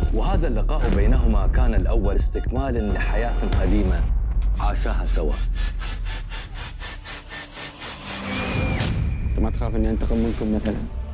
وهذا اللقاء بينهما كان الأول استكمالاً لحياة قديمة عاشاها سوا. أنت ما تخاف إني أنتقم منكم مثلاً؟